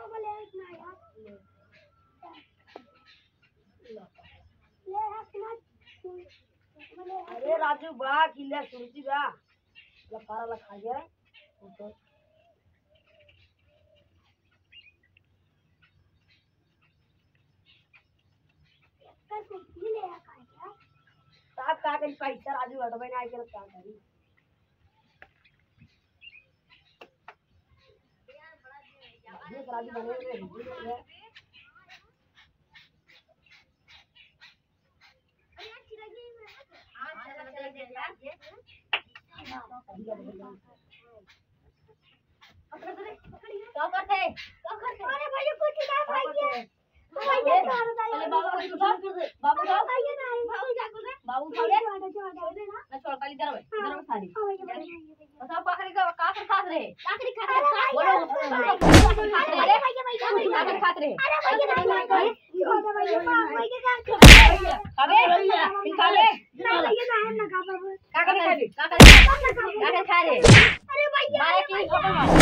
अरे राजू बा किल्ला सुरती बा लखारा लखा गया तो का कुर्सी ले आ का साहब का के पैसा राजू हटबे ना के का करी ये राजू बने हुए हैं क्या करते अरे भाई कुछ ना भाई पहले बाबू को उठा कर दे बाबू उठाओ बाबू क्या कर रहे बाबू उठा ले मैं छोड़ कर इधर में सारी तो सब काकरी का काकर खात रहे काकरी खात रहे बोलो अरे काकर खात रहे अरे भैया निकाले काकर खा रहे अरे भैया मारे की